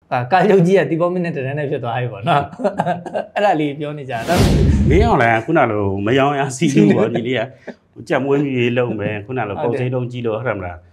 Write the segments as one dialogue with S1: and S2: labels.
S1: ကာချုပ်ကြီးကတီဘောမင်းနဲ့တရမ်းနဲ့ဖြစ်သွားပြီပေါ့နော်အဲ့ဒါလေးပြောနေကြတာ
S2: မင်းအောင်လည်းခုနလိုမယောင်ရစီလို့ပေါ့ဒီလေးကကြက်မွေးမြူရေးလုံးမယ်ခုနလိုပုံစိမ်းတုံးကြီးလို့ဟုတ်မလား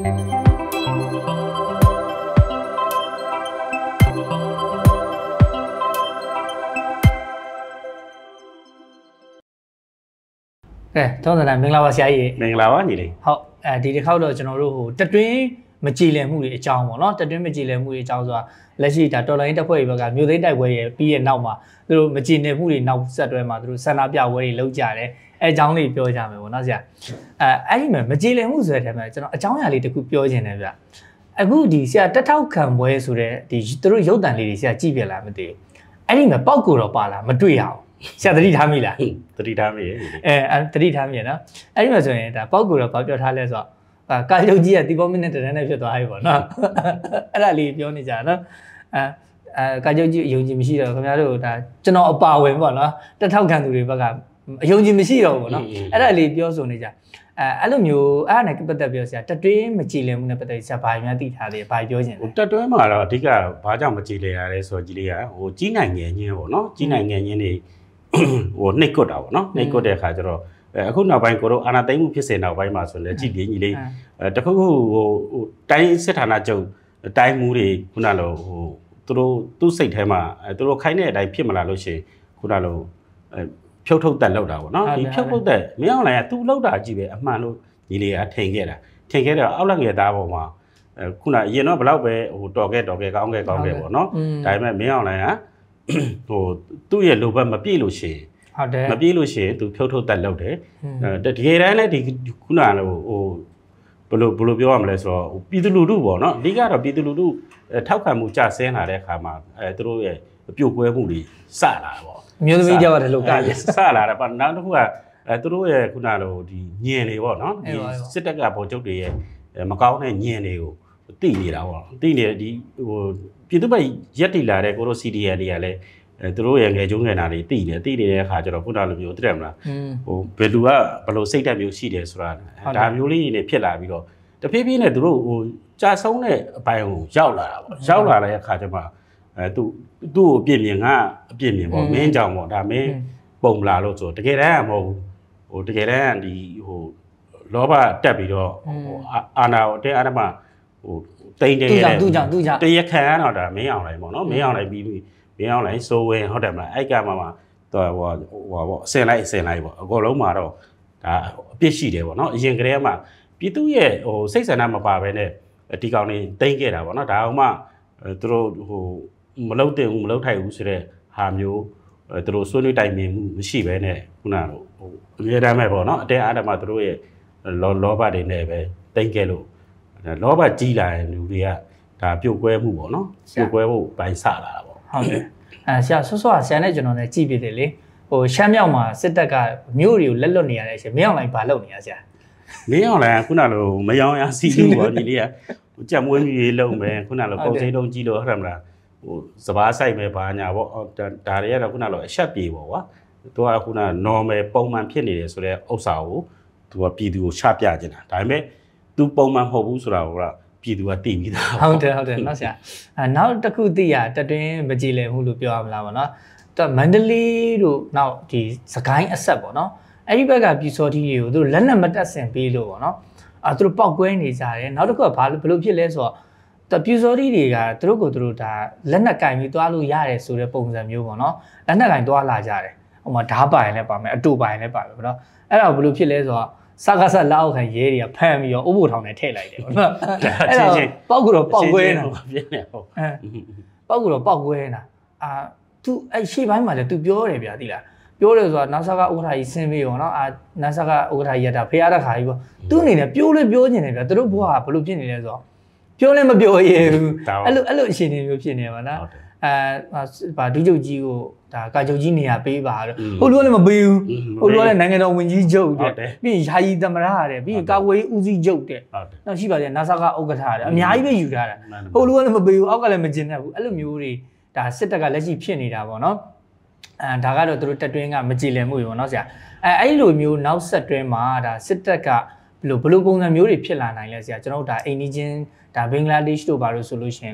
S1: တောင်းတယ်မင်္ဂလာပါဆရာကြီး
S2: မင်္ဂလာပါညီလေး
S1: ဟုတ်ဒီတစ်ခေါက်တော့ကျွန်တော်တို့ဟိုတက်တွင်းမကြည်လည်မှုတွေအကြောင်းပေါ့နော်တက်တွင်းမကြည်လည်မှုတွေအကြောင်းဆိုတာလက်ရှိဒါတော်လိုင်းတက်ဖွဲ့တွေဘက်ကမြို့သိမ်းတိုက်ပွဲရဲ့ပြီးရဲ့နောက်မှာသူတို့မကြည်လည်မှုတွေနောက်ဆက်တွဲမှာသူတို့ဆန္ဒပြပွဲတွေလုပ်ကြတယ်အဲအကြောင်းလေးပြောကြမယ်ပေါ့နော်ဆရာအဲ့ဒီမှာမကြည်လည်မှုဆိုတဲ့ထဲမှာကျွန်တော်အကြောင်းအရာလေးတစ်ခုပြောချင်တယ်ဗျအခုဒီဆရာတက်ထောက်ခံပွဲဆိုတဲ့ဒီသူတို့ရုပ်တံလေးတွေဆရာကြည့်ပြလားမသိဘူးအဲ့ဒီမှာပောက်ကိုတော့ပါလားမတွေ့ရအောင်ဆရာသတိထားမိလား
S2: သတိထားမိရဲ့
S1: သတိထားမိရနော်အဲ့ဒီမှာဆိုရင်ဒါပောက်ကိုတော့ဘာပြောထားလဲဆိုတော့ကာချုပ်ကြီးကတီဘောမင်းနဲ့တရမ်းနဲ့ဖြစ်သွားပြီပေါ့နော်အဲ့ဒါလေးပြောနေကြနော်ကာချုပ်ကြီးအယုံကြည်မရှိတော့ခင်ဗျားတို့ဒါကျွန်တော်အပါဝင်ပေါ့နော်တက်ထောက်ခံသူတွေဘက်ကအယုံကြည်မရှိတော့ဘူးပေါ့နော်အဲ့ဒါလေးပြောဆိုနေကြအဲ့လိုမျိုးအဲ့ဒါနဲ့ပတ်သက်ပြောဆရာတက်တွင်းမကြည်လင်မှုနဲ့ပတ်သက်ဆရာဘာများသိထားသေးဘာပြောချင်လဲ
S2: တက်တွင်းမှာတော့အဓိကဘာကြောင့်မကြည်လင်ရလဲဆိုတော့ကြီးလေးကဟိုကြီးနိုင်ငံချင်းပေါ့နော်ကြီးနိုင်ငံချင်းတွေဟိုနှိပ်ကွတ်တာပေါ့နော်နှိပ်ကွတ်တဲ့အခါကျတော့အခုနောက်ပိုင်းကိုတို့အာနာသိမ့်မှုဖြစ်စေနောက်ပိုင်းမှာဆိုလည်းကြည်ပြင်းကြီးလေးတခုခုဟိုတိုင်းစစ်ဌာနချုပ်တိုင်းမှုတွေခုနလိုဟိုသူ့စိတ်ထဲမှာသူတို့ခိုင်းတဲ့အတိုင်းဖြစ်မလာလို့ရှိရင်ခုနလိုဖြုတ်ထုတ်တက်လောက်တာပေါ့နော်ဒီဖြုတ်ထုတ်တက်မင်းအောင်လည်းသူ့လောက်တာကြည့်ပဲအမှန်လို့ညီလေးကထင်ခဲ့တော့အောက်လက်ငယ်သားပေါ်မှာခုနအရင်တော့ဘလောက်ပဲဟိုတော်ခဲ့ကောင်းခဲ့ပေါ့နော်ဒါပေမဲ့မင်းအောင်လည်းကဟိုသူ့ရဲ့လိုဘက်မပြည့်လို့ရှိရင်
S1: ဟုတ်တယ်
S2: မပြေးလို့ရှိရင်သူဖြုတ်ထုတ်တက်လောက်တယ်တကယ်တမ်းလည်းဒီခုနကဟိုဘယ်လိုပြောရမလဲဆိုတော့ပြည်သူလူထုပေါ့နော်အဓိကတော့ပြည်သူလူထုထောက်ခံမှုကျဆင်းလာတဲ့အခါမှာသူတို့ရဲ့အပြုတ်ကွဲမှုတွေစလာတာပေါ့
S1: မျိုးသမီးကြောက်ရတယ်လို့ကလည်း
S2: စလာတယ်ပေါ့နောက်တစ်ခုကသူတို့ရဲ့ခုနလိုဒီညင်တွေပေါ့နော်ဒီစစ်တပ်ကဗိုလ်ချုပ်တွေရဲ့မကောင်းတဲ့ညင်တွေကိုတိနေတာပေါ့တိနေဒီဟိုပြည်သူ့ဘက်ရက်တိလာတဲ့ကိုတို့ CDN တွေကလည်းသူတို့ရဲ့ငယ်ကျုံးငယ်နာတွေတိနေတဲ့အခါကျတော့ခုနလိုမျိုးသိတယ်မလားဟိုဘယ်သူကဘယ်လိုစိတ်ဓာတ်မျိုးရှိတယ်ဆိုတာဒါမျိုးလေးတွေဖြစ်လာပြီးတော့တဖြည်းဖြည်းနဲ့သူတို့ဟိုကြာဆုံးတဲ့အပိုင်းကိုရောက်လာတာပေါ့ရောက်လာတဲ့အခါကျမှသူ့ကိုအပြစ်မြင်ကအပြစ်မြင်ပေါ့မင်းကြောင့်ပေါ့ဒါမင်းပုံလာလို့ဆိုတကယ်တမ်းမဟုတ်ဘူးဟိုတကယ်တမ်းဒီဟိုလောဘတက်ပြီးတော့ဟိုအာနာကိုတဲ့အာရမဟိုတိန်တယ်
S1: သူကြောင့်
S2: တရခံတော့ဒါမင်းအောင်လိုက်ပေါ့နော်မင်းအောင်လိုက်ပြီးမင်းအောင်လိုက်စိုးဝင်ဟုတ်တယ်မလားအဲ့ကမှတော့ဟိုပေါ့အစင်လိုက်ပေါ့အကုန်လုံးမှာတော့ဒါအပြစ်ရှိတယ်ပေါ့နော်အရင်ကတည်းကမှပြည်သူရဲ့ဟိုစိတ်ဆန္ဒမပါဘဲနဲ့ဒီကောင်တွေတိမ့်ခဲ့တာပေါ့နော်ဒါအောင်မှသူတို့ဟိုမလုတ်တင်ဘူးမလုတ်ထိုက်ဘူးဆိုတဲ့ဟာမျိုးသူတို့ဆွေးနွေးတိုင်ပင်မှုမရှိဘဲနဲ့ခုနကဟိုအမြဲတမ်းပဲပေါ့နော်အတဲအားဓမ္မသူတို့ရဲ့လောဘတွေနဲ့ပဲတိမ့်ခဲ့လို့လောဘကြီးလာရင်လူတွေကဒါပြုတ်ကွဲမှုပေါ့နော်ပြုတ်ကွဲဖို့ပိုင်းဆလာတာပေါ့
S1: ဟုတ်တယ်ဆရာဆော့ဆရာနဲ့ကျွန်တော်လည်းကြည့်ပြတယ်လေဟိုရှမ်းမြောက်မှာစစ်တပ်ကမြို့တွေကိုလက်လွတ်နေရတဲ့အချိန်မင်းအောင်လိုက်ဘာလုပ်နေရဆရာ
S2: မင်းအောင်လိုက်ခုနလိုမယောင်ရစီလို့ပေါ့ဒီလေးကကြက်မွေးမြူရေးလုံးမယ်ခုနလိုပုံစိမ်းတုံးကြီးလို့ဟုတ်တယ်မလားဟိုစပားဆိုင်ပဲဘာညာပေါ့ဒါတွေကတော့ခုနလိုအဆက်ပြေပေါ့ကွာသူကခုန normal ပုံမှန်ဖြစ်နေတယ်ဆိုတဲ့ဥစ္စာကိုသူကပြည်သူကိုချပြနေတာဒါပေမဲ့သူပုံမှန်မဟုတ်ဘူးဆိုတာကပြည်သူကသိပြီးသား
S1: ဟုတ်တယ်နော်ဆရာနောက်တစ်ခုသိရတက်တွင်းမကြည်လည်ဘူးလို့ပြောရမလားပေါ့နော်မန္တလေးတို့နောက်ဒီစကိုင်းအဆက်ပေါ့နော်အဲ့ဒီဘက်ကပြည်စော်တီတွေကိုသူတို့လက်နက်မတက်ဆင်ပေးလို့ပေါ့နော်သူတို့ပောက်ကွဲနေကြတယ်နောက်တစ်ခုကဘာလို့ဖြစ်လဲဆိုတော့ပြည်စော်တီတွေကသူတို့ကိုသူတို့ဒါလက်နက်ကင်ပြီးသွားလို့ရတယ်ဆိုတဲ့ပုံစံမျိုးပေါ့နော်လက်နက်ကင်သွားလာကြတယ်ဟိုမှာဓားပိုင်လည်းပါမယ်အတူပိုင်လည်းပါမယ်ပေါ့နော်အဲ့ဒါဘယ်လိုဖြစ်လဲဆိုတော့စကားဆက်လောက်ခံရဲတွေကဖမ်းပြီးတော့ဥပုထောင်နဲ့ထည့်လိုက်တယ်ပေါ့နော်အဲ့တော့ပောက်ကတော့ပောက်ကွဲနေတာ
S2: ပြင်းနေဟုတ်
S1: ပောက်ကတော့ပောက်ကွဲနေတာသူအဲ့ရှေ့ပိုင်းမှာလည်းသူပြောတယ်ဗျာသိလားပြောတယ်ဆိုတာနာဆာကဥက္ကဋ္ဌကြီးဆင်းပြီးပေါ့နော်နာဆာကဥက္ကဋ္ဌကြီးရတာဖေရတဲ့ခါကြီးပေါ့သူအနေနဲ့ပြောလဲပြောနေတယ်ဗျာသူတို့ဘွားကဘလို့ဖြစ်နေလဲဆိုတော့ပြောလဲမပြောရဘူးအဲ့လိုအရှင်နေမျိုးဖြစ်နေပါလားဗာဒုချုပ်ကြီးကိုဒါကာချုပ်ကြီးနေရာပေးပါတော့ဟိုလူကလည်းမပေးဘူးဟိုလူကလည်းနိုင်ငံတော်ဝန်ကြီးချုပ်တဲ့ပြီးရင်ယာယီသမရတဲ့ပြီးရင်ကာကွယ်ရေးဦးစီးချုပ်တဲ့နောက်ရှိပါသေးတယ်နာဆာကဥက္ကဋ္ဌတဲ့အများကြီးပဲယူထားတာဟိုလူကလည်းမပေးဘူးအောက်ကလည်းမကျင်တတ်ဘူးအဲ့လိုမျိုးတွေဒါစစ်တပ်ကလက်ရှိဖြစ်နေတာပေါ့နော်ဒါကတော့သူတို့တက်တွင်းကမကြည်လည်မှုတွေပေါ့နော်ဆရာအဲ့လိုမျိုးနောက်ဆက်တွဲမှာဒါစစ်တပ်ကဘယ်လိုပုံစံမျိုးတွေဖြစ်လာနိုင်လဲဆရာကျွန်တော်တို့ဒါအိန္ဒိချင်းဒါဘင်္ဂလားဒေ့ရှ်တို့ဘာလို့ဆိုလို့ရှိရင်လဲ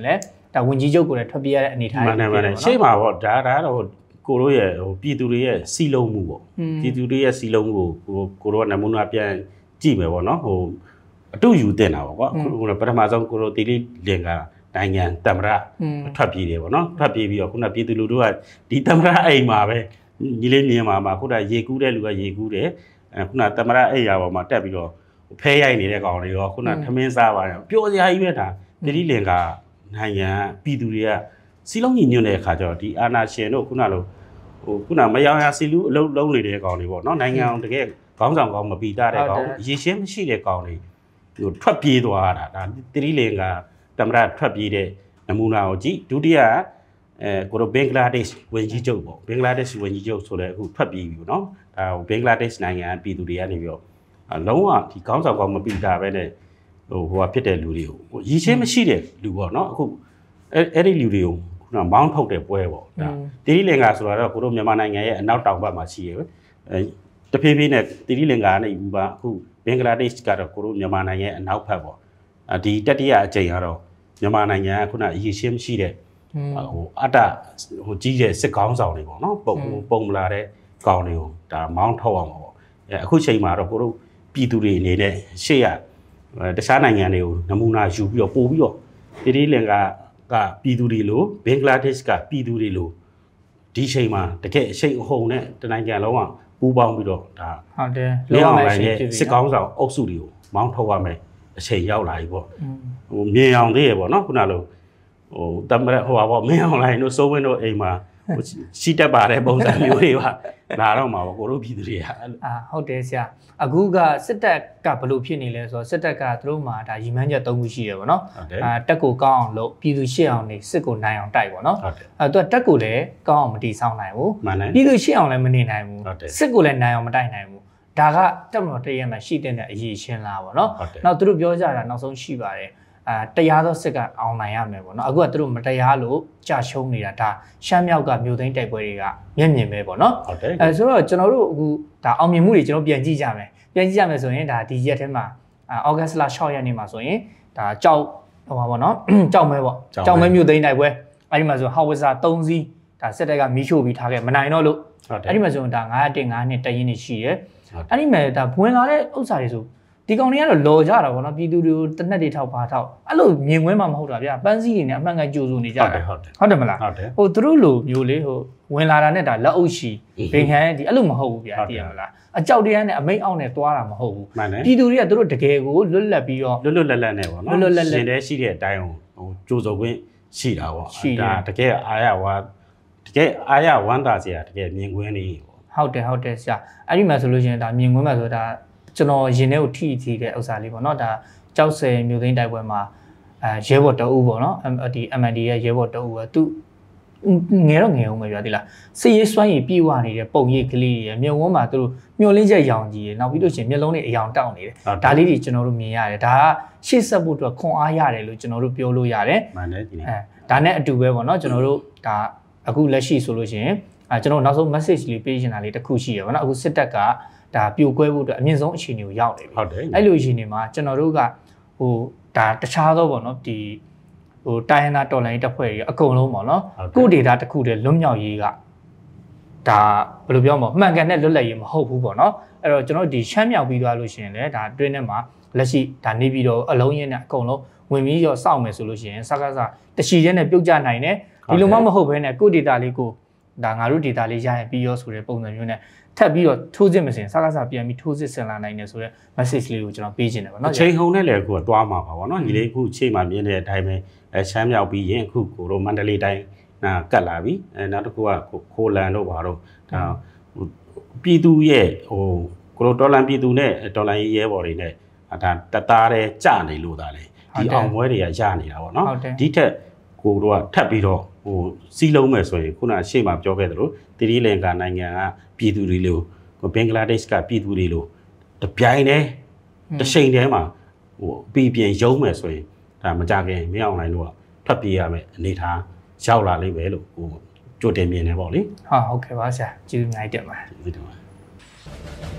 S1: ဒါဝင်ကြီးချုပ်ကိုလည်းထွက်ပြေးရတဲ့အနေအထားတွေ
S2: ဖြစ်တယ်ရှေ့မှာပေါ့ဒါတော့ကိုတို့ရဲ့ပြည်သူတွေရဲ့စီလုံးမှုပေါ့ပြည်သူတွေရဲ့စီလုံးမှုကိုတို့ကနမူနာပြန်ကြည့်မယ်ပေါ့နော်အတူယူတင်တာပေါ့ကွာခုပထမဆုံးကိုတို့တီလီလင်ကနိုင်ငံတမရထွက်ပြေးတယ်ပေါ့နော်ထွက်ပြေးပြီးတော့ခုနပြည်သူလူတို့ကဒီတမရအိမ်မှာပဲညီလေးမြင်မှာခုနရေကူးတဲ့လူကရေကူးတယ်ခုနတမရအိမ်ရာပေါ်မှာတက်ပြီးတော့ဖဲရိုက်နေတဲ့ကောင်တွေရောခုနထမင်းစားပါတယ်ပျော်စရာကြီးပဲဒါတီလီလင်ကနိုင်ငံပြည်သူတွေကစီလုံးညီညွတ်တဲ့အခါကျတော့ဒီအာနာရှင်တို့ခုနလိုခုနမယောင်ရစီလူအလုံးလုံးနေတဲ့ကောင်တွေပေါ့နော်နိုင်ငံတကယ်ခေါင်းဆောင်ကောင်းမပီတာတဲ့ကောင်ရေရှင်းမရှိတဲ့ကောင်တွေထွက်ပြေးသွားတာဒါတီလီလင်ကတမရထွက်ပြေးတဲ့နမူနာကိုကြည့်ဒုတိယကိုတို့ဘင်္ဂလားဒေ့ရှ်ဝင်ကြီးချုပ်ပေါ့ဘင်္ဂလားဒေ့ရှ်ဝင်ကြီးချုပ်ဆိုတဲ့အခုထွက်ပြေးပြီပေါ့နော်ဒါဘင်္ဂလားဒေ့ရှ်နိုင်ငံပြည်သူတွေကနေပြီးတော့လုံးဝဒီခေါင်းဆောင်ကောင်းမပီတာပဲနဲ့ဟိုဖြစ်တဲ့လူတွေကိုရည်ချင်းမရှိတဲ့လူပေါ့နော်အခုအဲ့ဒီလူတွေကိုခုနမောင်းထုတ်တဲ့ပွဲပေါ့ဒါတီလီလင်္ကာဆိုတော့ကိုတို့မြန်မာနိုင်ငံရဲ့အနောက်တောင်ဘက်မှာရှိရပဲတဖြည်းဖြည်းနဲ့တီလီလင်္ကာကနေပြီးပါအခုဘင်္ဂလားဒေ့ရှ်ကတော့ကိုတို့မြန်မာနိုင်ငံရဲ့အနောက်ဘက်ပေါ့ဒီတတိယအကြိမ်ကတော့မြန်မာနိုင်ငံကခုနရည်ရှင်းမရှိတဲ့အတ္တကြီးတဲ့စစ်ကောင်းဆောင်တွေပေါ့နော်ပုံမလာတဲ့ကောင်တွေကိုဒါမောင်းထုတ်အောင်ပေါ့အခုချိန်မှာတော့ကိုတို့ပြည်သူတွေအနေနဲ့ရှေ့ရတခြားနိုင်ငံတွေကိုနမူနာယူပြီးတော့ပို့ပြီးတော့တီလီလင်္ကာကပြည်သူတွေလိုဘင်္ဂလားဒေ့ရှ်ကပြည်သူတွေလိုဒီချိန်မှာတကယ်အချိန်အဟုန်နဲ့တနိုင်ငံလုံးကပူးပေါင်းပြီးတော့ဒါ
S1: ဟုတ်တယ်
S2: လောအောင်လိုက်ရဲ့စစ်ကောင်းဆောင်အုပ်စုတွေကိုမောင်းထုတ်ရမယ်အချိန်ရောက်လာပြီပေါ့မြင်အောင်သေးရပေါ့နော်ခုနလိုတမရပါပေါ့မင်းအောင်လိုက်တို့စိုးဝင်းတို့အိမ်မှာရှိတတ်ပါတဲ့ပုံစံမျိုးတွေပါလာတော့မှာပေါ့ကိုတို့ပြည်သူတွေက
S1: ဟုတ်တယ်ဆရာအခုကစစ်တပ်ကဘလို့ဖြစ်နေလဲဆိုတော့စစ်တပ်ကသူတို့မှာဒါရီမန်းချက်၃ခုရှိရပေါ့နော်တက်ကိုကောင်းအောင်လုပ်ပြည်သူရှေ့အောင်နေစစ်ကိုနိုင်အောင်တိုက်ပေါ့နော်သူကတက်ကိုလည်းကောင်းအောင်မတီးဆောင်နိုင်ဘူးပြည်သူရှေ့အောင်လည်းမနေနိုင်ဘူးစစ်ကိုလည်းနိုင်အောင်မတိုက်နိုင်ဘူးဒါကတက်မတော်တရမှာရှိတဲ့အရေးရှင်းလားပေါ့နော်နောက်သူတို့ပြောကြတာနောက်ဆုံးရှိပါတယ်တရားသောစစ်ကအောင်နိုင်ရမယ်ပေါ့နော်အခုကသူတို့မတရားလို့ကြာရှုံးနေတာဒါရှမ်းမြောက်ကမြို့သိမ်းတိုက်ပွဲတွေကမျက်မြင်ပဲပေါ့နော်ဆိုတော့ကျွန်တော်တို့အခုဒါအောင်မြင်မှုတွေကျွန်တော်ပြန်ကြည့်ကြမယ်ဆိုရင်ဒါဒီရက်ထဲမှာဩဂတ်လ6ရက်နေ့မှာဆိုရင်ဒါကြောက်ဟိုပါပေါ့နော်ကြောက်မဲပေါ့ကြောက်မဲမြို့သိမ်းတိုက်ပွဲအဲ့ဒီမှာဆိုဟောက်ဝစ်စာ3စီးဒါစစ်တပ်ကမီးရှို့ပြီးထားခဲ့မနိုင်တော့လို့အဲ့ဒီမှာဆိုရင်ဒါ905နှစ်တရင်နေရှိရဲအဲ့ဒီမှာဒါဝင်လာတဲ့ဥစ္စာတွေဆိုဒီကောင်တွေကတော့လော်ကြတာပေါ့နော်ပြည်သူတွေကိုတနက်တွေထောက်ပါထောက်အဲ့လိုမြင်ကွင်းမှမဟုတ်တာဗျာပန်းစည်းတွေနဲ့အမှန်ကန်ကြိုးစုနေကြတယ်ဟုတ်တယ်မလားဟိုသူတို့လိုမျိုးလေဟိုဝင်လာတာနဲ့ဒါလက်အုပ်ရှိဘင်ဟန်ဒီအဲ့လိုမဟုတ်ဘူးဗျာသိရမလားအကြောက်တရားနဲ့အမိတ်အောက်နဲ့သွားတာမဟုတ်ဘူးပြည်သူတွေကသူတို့တကယ်ကိုလွတ်လပ်ပြီးတော့
S2: လွတ်လပ်နဲ့ပေါ့နော်ရှင်တဲ့ရှိတဲ့အတိုင်းဟိုကြိုးစုံခွင့်ရှိတာပေါ့ဒါတကယ်အားရဝမ်းသာစရာတကယ်မြင်ကွင်းနေ
S1: ဟုတ်တယ်ဆရာအဲ့ဒီမှာဆိုလို့ရှိရင်ဒါမြင်ကွင်းမှာဆိုဒါကျွန်တော်ရင်ထဲကိုထိတဲ့ဥစ္စာလေးပေါ့နော်ဒါကြောက်စဲမြို့သိမ်းတိုက်ပွဲမှာရဲဘော်တအုပ်ပေါ့နော်ဒီ MND ရဲ့ရဲဘော်တအုပ်ကသူငယ်အောင်ပဲပြသေးလားစစ်ရေးစွမ်းရည်ပြည့်ဝနေတဲ့ပုံရိပ်ကလေးတွေမြုံဝန်းမှာသူတို့မျောလင်းချက်ရောင်ကြီးရနောက်ပြီးလို့ရှိရင်မျက်လုံးတွေအယောင်တောက်နေတယ်ဒါလေးတွေကျွန်တော်တို့မြင်ရတယ်ဒါကရှေ့ဆက်ဖို့အတွက်ခွန်အားရတယ်လို့ကျွန်တော်တို့ပြောလို့ရတယ်
S2: မှန်တယ်ဒီနေ့
S1: ဒါနဲ့အတူပဲပေါ့နော်ကျွန်တော်တို့ဒါအခုလက်ရှိဆိုလို့ရှိရင်ကျွန်တော်နောက်ဆုံး message လေးပေးချင်တာလေးတစ်ခုရှိရပါတော့အခုစစ်တပ်ကဒါပြိုကွဲဖို့အတွက်အမြင့်ဆုံးအခြေအနေကိုရောက်နေပြီ
S2: ဟုတ်တယ်
S1: အဲ့လိုအခြေအနေမှာကျွန်တော်တို့ကဟိုဒါတခြားသောပေါ့နော်ဒီဟိုတိုင်းရင်းသားတော်လှန်ရေးတပ်ဖွဲ့တွေအကုန်လုံးပေါ့နော်ကိုဒေတာတစ်ခုတည်းလွတ်မြောက်ရေးကဒါဘယ်လိုပြောမလဲမှန်ကန်တဲ့လွတ်လပ်ရေးမဟုတ်ဘူးပေါ့နော်အဲ့တော့ကျွန်တော်ဒီရှမ်းမြောက်ပြီးသွားလို့ရှိရင်လည်းဒါတွင်းထဲမှာလက်ရှိဒါနေပြီးတော့အလုံးရင်းနဲ့အကုန်လုံးဝင်ပြီးတော့စောင့်မယ်ဆိုလို့ရှိရင်စကားတချီချင်းနဲ့ပြုတ်ကျနိုင်တယ်ဒီလိုမှမဟုတ်ဘဲနဲ့ကိုဒေတာလေးကိုဒါငါတို့ဒေတာလေးရရင်ပြီးရောဆိုတဲ့ပုံစံမျိုးနဲ့ထပ်ပြီးတော့ထိုးစစ်မစင်စကားပြန်ပြီးထိုးစစ်ဆင်လာနိုင်တယ်ဆိုတော့ message လေးကိုကျွန်တော်ပေးချင်တယ်ပေါ့နော်
S2: အချိန်ဟုန်နဲ့လည်းအခုကသွားမှာပါပေါ့နော်ညီလေးအခုအချိန်မှမြင်တဲ့အတိုင်းပဲရှမ်းမြောက်ပြီးရင်အခုကိုတို့မန္တလေးတိုင်းကတ်လာပြီနောက်တစ်ခုကခိုလန်တို့ဘာတို့ဒါပြည်သူရဲ့ဟိုကိုတို့တော်လန်ပြည်သူနဲ့တော်လန်ရဲဘော်တွေနဲ့ဒါတသားတဲ့ကြနေလို့ဒါလေဒီအောင်ပွဲတွေကရနေတာပေါ့နော်ဒီထက်ကိုတို့ကထပ်ပြီးတော့ဟိုစီးလုံးမယ်ဆိုရင်ခုနရှေ့မှာပြောခဲ့သလိုတီရီလင်္ကာနိုင်ငံကပြည်သူတွေလိုဘင်္ဂလားဒေ့ရှ်ကပြည်သူတွေလိုတပြိုင်တည်းတစ်ချိန်တည်းမှာဟိုပြည်ပြင်ရုံးမယ်ဆိုရင်ဒါမကြခင်မင်းအောင်နိုင်တို့ကထွက်ပြေးရမယ်အနေထားရောက်လာလိမ့်မယ်လို့ဟိုကြိုတင်မြင်နေပေါ့လေ
S1: ဟုတ်ကဲ့ပါဆရာကျေးဇူးအများကြီးတင်ပါတယ်
S2: ကျေးဇူးတင်ပါတယ်